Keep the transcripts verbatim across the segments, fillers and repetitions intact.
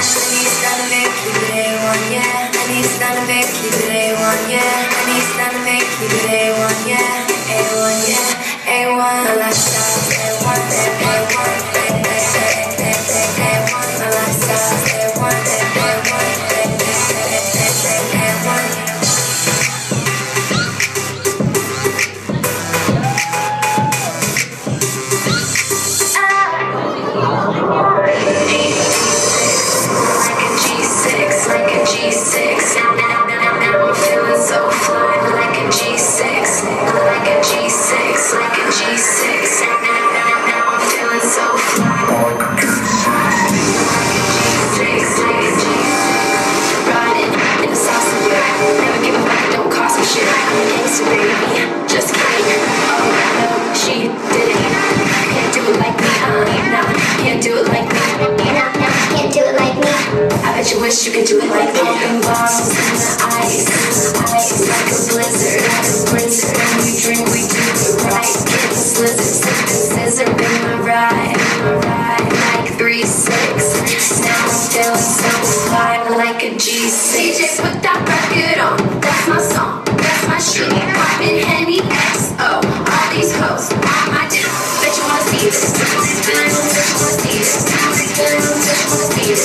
You could do it like open bottles in the ice, ice like a blizzard, like a spritzer. When we drink, we do it right. Get the slizzard, sip the scissor in my ride, in my ride like three six. Now I'm feeling so fly like a G six. D J, put that record on. That's my song. That's my shit. Poppin' Henny X O. All these hoes on my dick. Bet you wanna see this. Bet you wanna see this. Bet you wanna see this. Bet you wanna see this.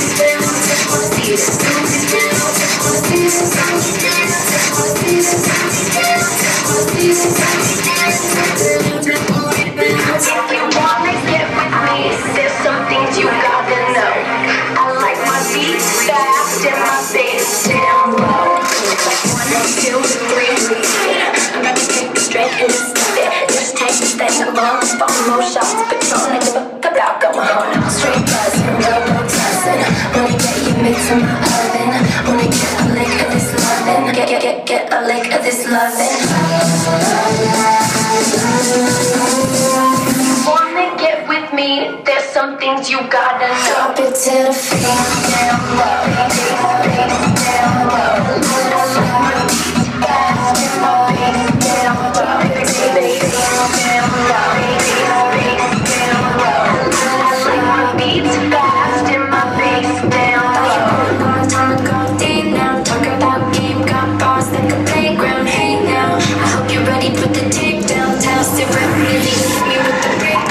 There's some things you gotta know. I like my beats fast and my bass down low. One, two, three, I'm about to take the straight and just it. Just take the steps and bones, fall more shots, Patron, and give a fuck about going home. Straight buzzing, no no tussing. Wanna get you mixed in my oven. Wanna get a lick of this lovin'. Get get get get a lick of this lovin'. Wanna get with me? There's some things you gotta know. Drop it to the feet down low, down low. I like my beats fast and my bass down low, down low, I like my beats fast and my bass down low. Long time ago, day now, talk about game, got bars like a playground. Hey now, I hope you're ready. Put the tape down, tell us if I'm really me with the break.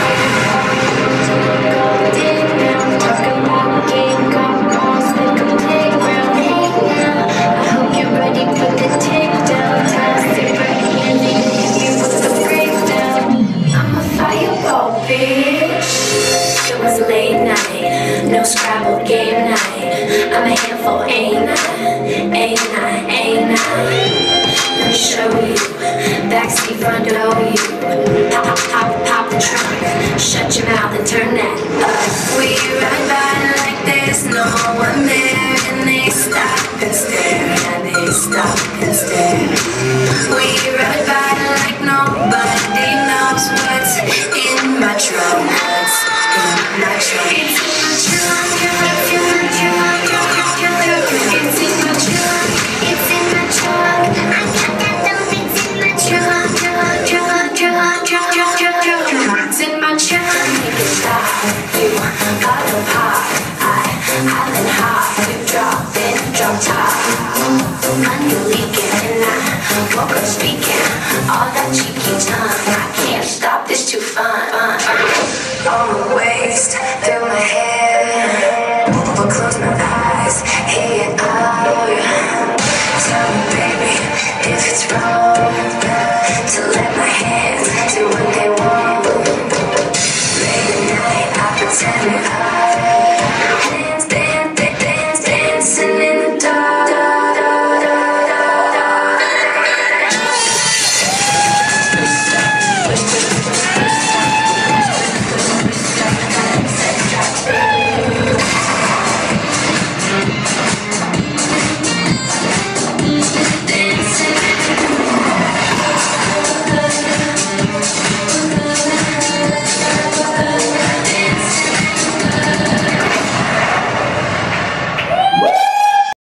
No Scrabble game night. I'm a handful, ain't I? Ain't I? Ain't I? Let me show you. Backseat, front row, you. Pop, pop, pop, pop the trunk. Shut your mouth and turn that up. We ride by like there's no one there, and they stop and stare, and they stop and stare. We ride by like nobody knows what's in my trunk. What's in my trunk? All that cheeky tongue, I can't stop this too fun. On my waist, through my hair, will close my eyes, here you are. Tell me, baby, if it's wrong to let my hands do what they want. Late at night, I pretend that I